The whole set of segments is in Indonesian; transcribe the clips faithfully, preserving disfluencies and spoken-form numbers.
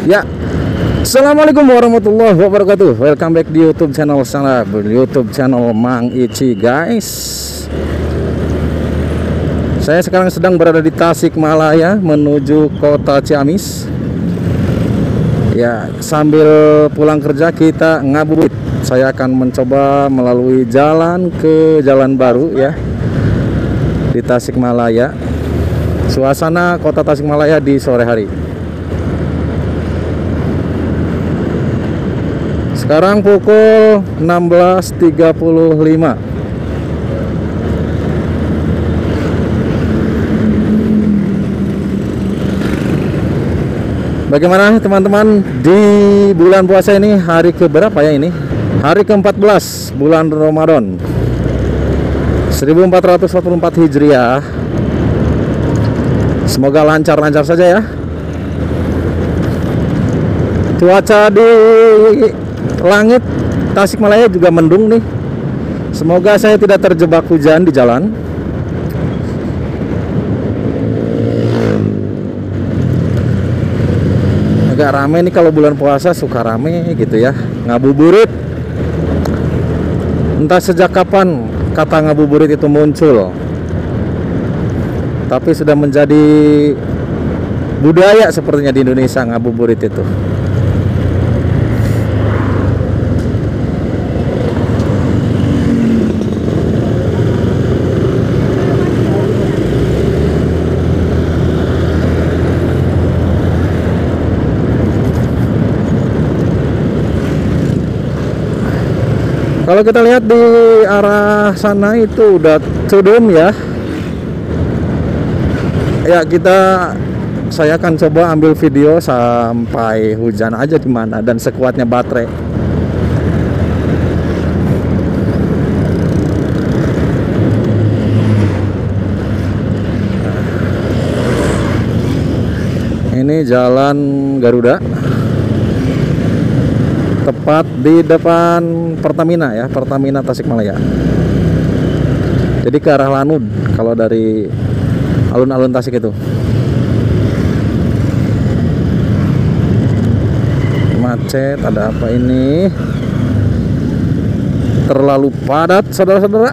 Ya, assalamualaikum warahmatullahi wabarakatuh. Welcome back di YouTube channel sana, YouTube channel Mang Ici, guys. Saya sekarang sedang berada di Tasikmalaya menuju kota Ciamis. Ya, sambil pulang kerja kita ngabuburit. Saya akan mencoba melalui jalan ke jalan baru ya di Tasikmalaya. Suasana kota Tasikmalaya di sore hari. Sekarang pukul enam belas tiga puluh lima. Bagaimana teman-teman di bulan puasa ini, hari ke berapa ya ini? Hari ke empat belas bulan Ramadan seribu empat ratus empat puluh empat Hijriah. Semoga lancar-lancar saja ya. Cuaca di langit Tasikmalaya juga mendung nih. Semoga saya tidak terjebak hujan di jalan. Agak rame nih kalau bulan puasa, suka rame gitu ya. Ngabuburit. Entah sejak kapan kata ngabuburit itu muncul, tapi sudah menjadi budaya sepertinya di Indonesia ngabuburit itu. Kalau kita lihat di arah sana itu udah cudum ya. Ya, kita saya akan coba ambil video sampai hujan aja di mana dan sekuatnya baterai. Ini jalan Garuda. Tepat di depan Pertamina ya, Pertamina Tasikmalaya. Jadi ke arah Lanud kalau dari alun-alun Tasik itu. Macet, ada apa ini? Terlalu padat, saudara-saudara.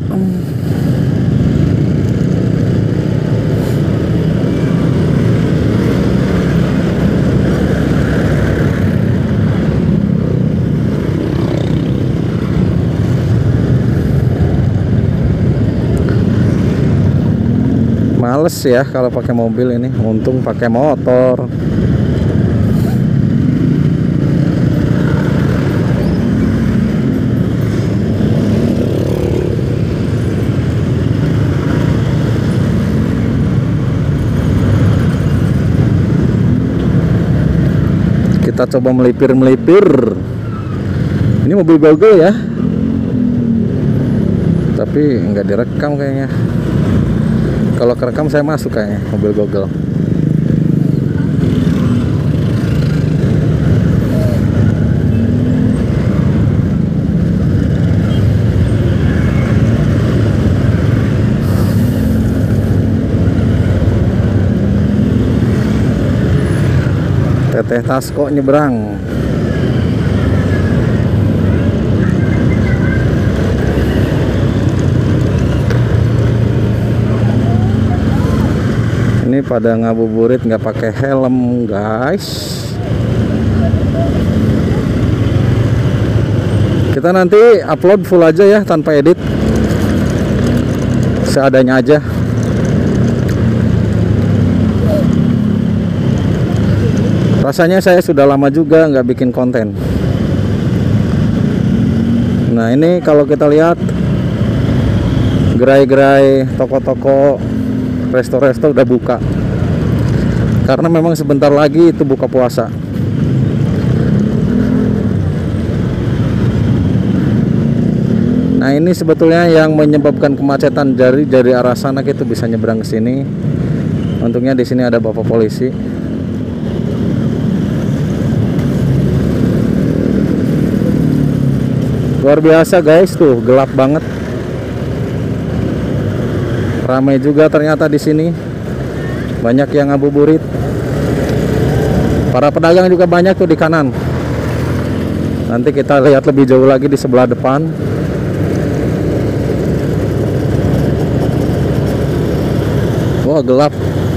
Males ya kalau pakai mobil ini, untung pakai motor. Kita coba melipir-melipir. Ini mobil Google ya, tapi nggak direkam kayaknya. Kalau kerekam saya masuk kayaknya mobil Google. Teteh Tasko nyebrang. Ini pada ngabuburit nggak pakai helm, guys. Kita nanti upload full aja ya, tanpa edit, seadanya aja. Rasanya saya sudah lama juga nggak bikin konten. Nah, ini kalau kita lihat gerai-gerai, toko-toko, resto-resto udah buka, karena memang sebentar lagi itu buka puasa. Nah, ini sebetulnya yang menyebabkan kemacetan dari dari arah sana itu bisa nyebrang ke sini. Untungnya di sini ada bapak polisi. Luar biasa guys, tuh gelap banget. Ramai juga ternyata di sini. Banyak yang ngabuburit. Para pedagang juga banyak tuh di kanan. Nanti kita lihat lebih jauh lagi di sebelah depan. Wah, gelap.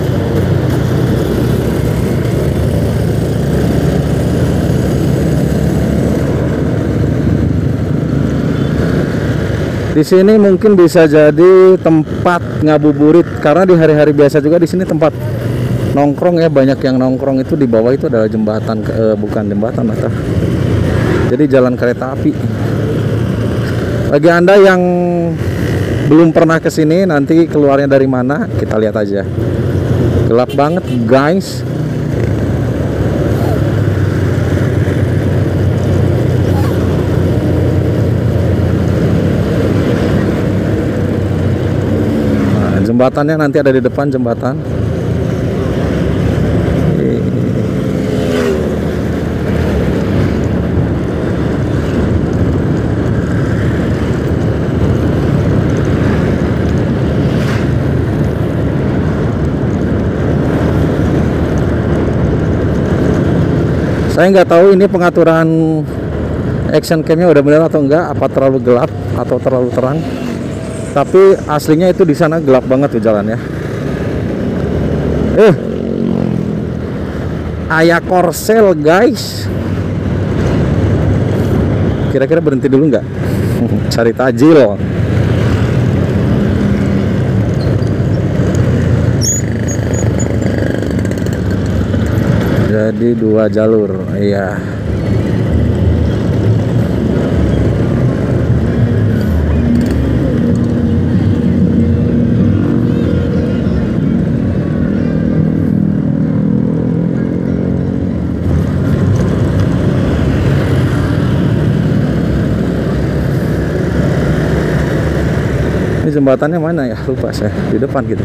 Di sini mungkin bisa jadi tempat ngabuburit, karena di hari-hari biasa juga di sini tempat nongkrong ya, banyak yang nongkrong. Itu di bawah itu adalah jembatan, eh, bukan jembatan atau jadi jalan kereta api. Bagi Anda yang belum pernah ke sini, nanti keluarnya dari mana kita lihat aja. Gelap banget guys. Jembatannya nanti ada di depan jembatan. Saya nggak tahu ini pengaturan action camnya udah benar atau enggak, apa terlalu gelap atau terlalu terang. Tapi aslinya itu di sana gelap banget tuh jalan ya. Eh, Aya Korsel guys. Kira-kira berhenti dulu nggak? Cari tajil. Jadi dua jalur, iya. Ini jembatannya mana ya? Lupa saya. Di depan gitu.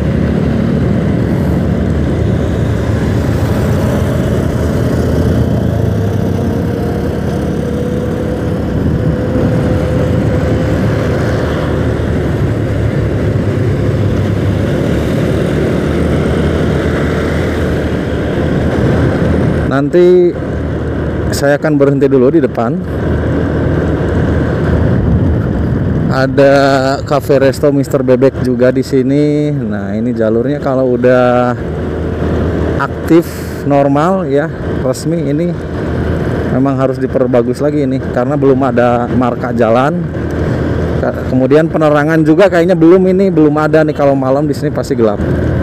Nanti saya akan berhenti dulu di depan. Ada cafe resto mister Bebek juga di sini. Nah, ini jalurnya kalau udah aktif normal ya, resmi, ini memang harus diperbagus lagi ini karena belum ada marka jalan. Kemudian penerangan juga kayaknya belum ini belum ada nih, kalau malam di sini pasti gelap.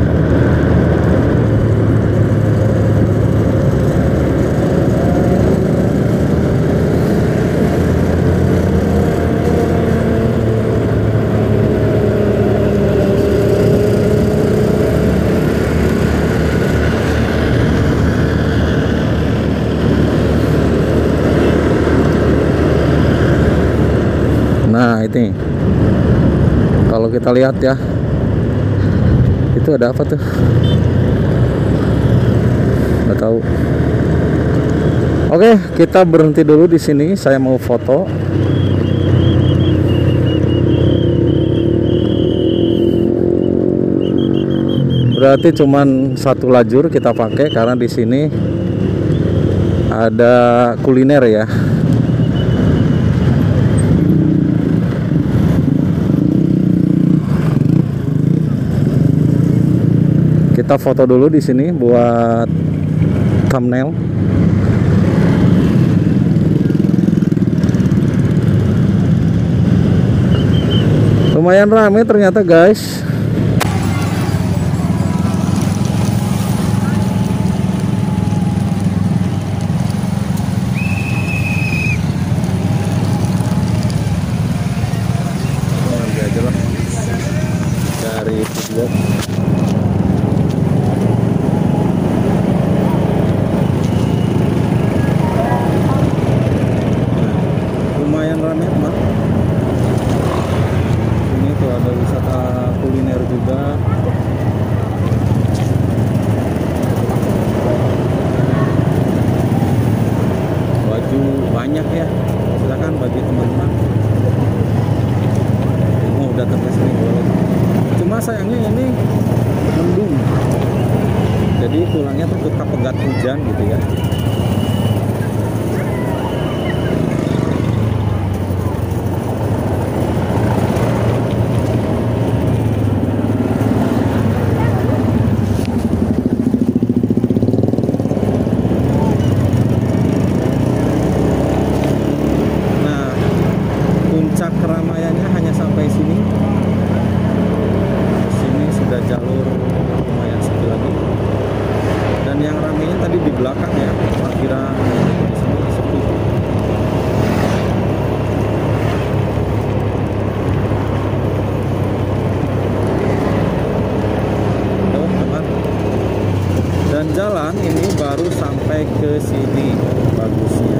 Nah, ini kalau kita lihat ya, itu ada apa tuh? Nggak tahu. Oke, kita berhenti dulu di sini. Saya mau foto. Berarti cuman satu lajur kita pakai karena di sini ada kuliner ya. Kita foto dulu di sini buat thumbnail. Lumayan rame ternyata guys. Nanti aja lah dari video. Banyak ya, silakan bagi teman-teman mau datang ke sini boleh. Cuma sayangnya ini mendung. Jadi tulangnya tuh suka pegat hujan gitu ya. Keramaiannya hanya sampai sini. Sini sudah jalur lumayan sepi lagi. Dan yang ramainya tadi di belakang ya, parkiran di sini sepi. Tuh, teman. Dan jalan ini baru sampai ke sini bagusnya.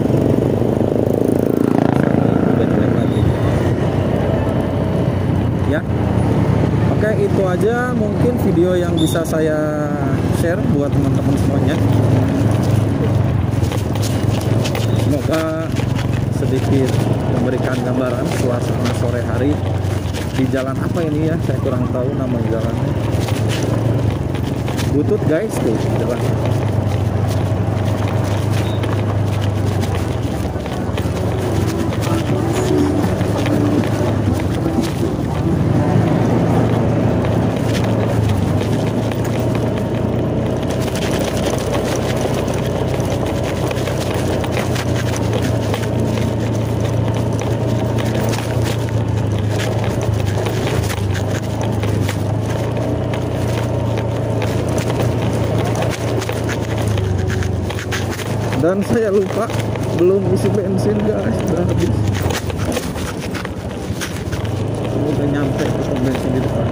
Ya, oke, itu aja mungkin video yang bisa saya share buat teman-teman semuanya. Semoga sedikit memberikan gambaran suasana sore hari di jalan apa ini ya, saya kurang tahu nama jalannya. Butut guys, tuh jalan. Dan saya lupa belum isi bensin guys, udah habis. Udah nyampe ke pom bensin di depan.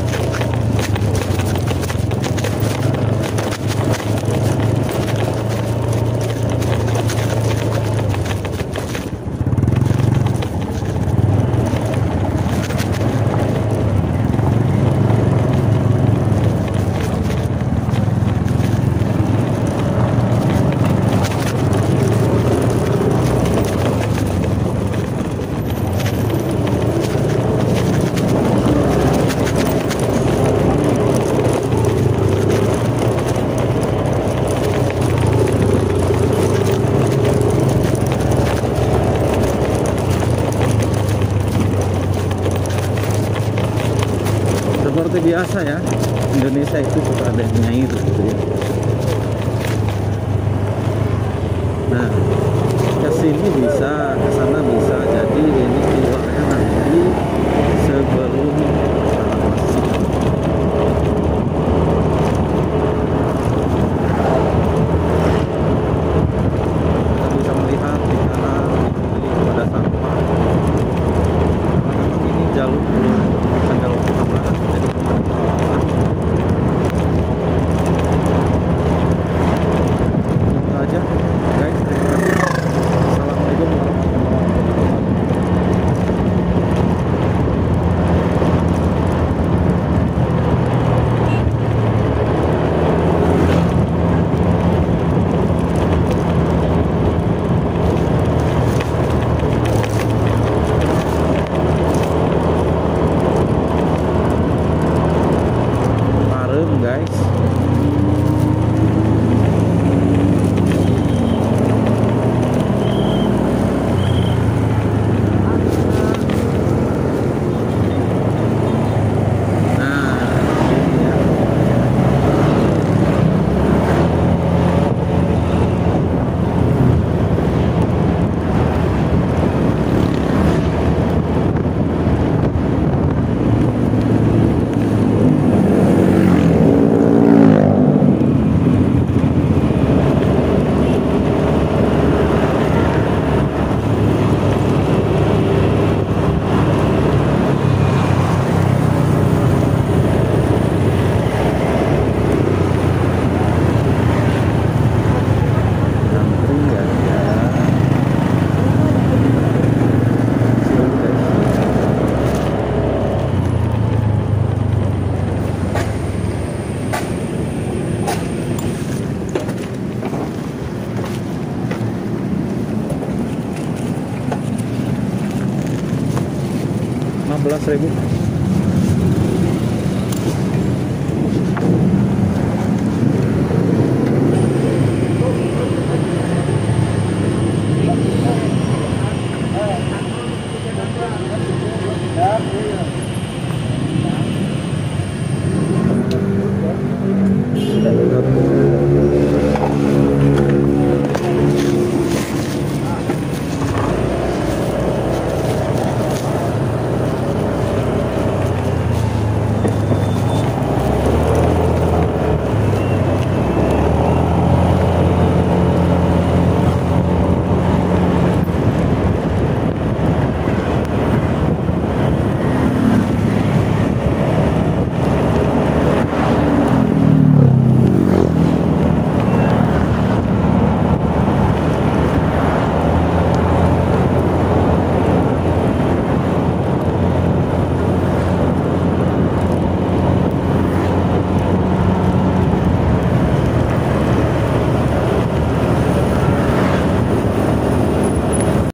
Seperti biasa ya, Indonesia itu suka ada nyair gitu ya. Nah, ke sini bisa, ke sana bisa. Jadi ini keluarnya nanti sebelum masjid. Kita bisa melihat di kanan ini pada sampah. Memang ini jalur belum bukan jalur utama, jadi itu aja guys, terima kasih. Assalamualaikum warahmatullahi wabarakatuh. Guys, enam belas ribu.